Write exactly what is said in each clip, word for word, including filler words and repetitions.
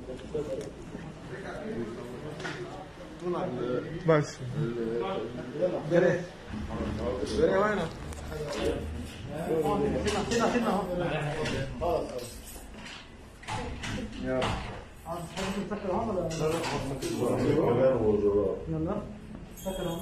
بس جريت جريت وينه؟ سنة سنة اهو خلاص يلا تسكر هم ولا لا؟ لا يلا سكر هم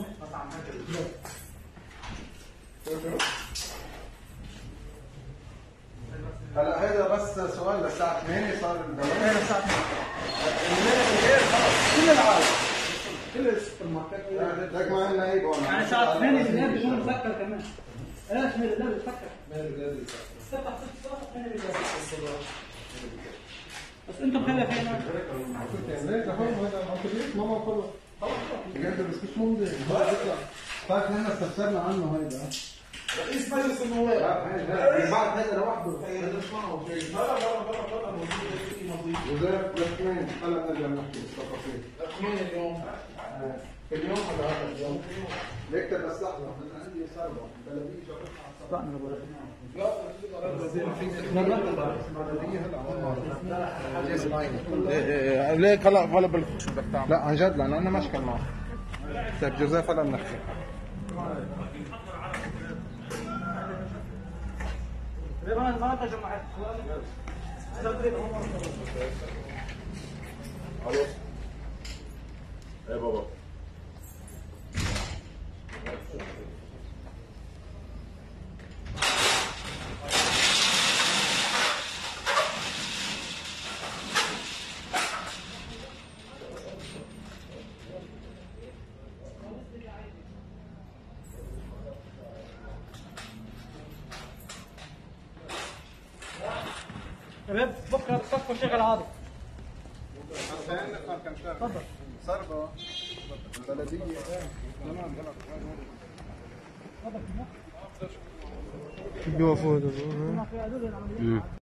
هلا هذا بس سؤال للساعة ثمانية صار الدوران. ايه الساعة ثمانية. كل العالم كل السوبر ماركت بدك ما عندنا اي بون. يعني الساعة ثمانية اللي بيكون مسكر كمان. ايش من اللي بيسكر؟ من اللي بيسكر. السبعة ست صباح من اللي بيسكر. بس انتم خلي فينا. ليه هون هذا عم ماما كله. خلص بجد بس مش ممضي. طيب احنا استفسرنا عنه هيدا. رئيس مجلس النواب. لا بعد هذا لوحده. هذا مش معه شيء. لا لا لا لا لا موجود في مضيف. وزارة الاثنين هلا نرجع نحكي بالتفاصيل. الاثنين اليوم. اليوم ولا هذا اليوم؟ نكتب بس لحظة أنا عندي صربة بلدية شغلتها على الصربة. لا ليك هلا هلا بالك شو بدك تعمل؟ لا عن جد لأنه أنا مشكل معه. طيب جوزيف هلا بنحكي. ما تجمعت. الو. ايه بابا. شباب بكره بتصفوا شغل عادي. تفضل. صربة بلدية. تمام تمام. بيوقفوا هذول.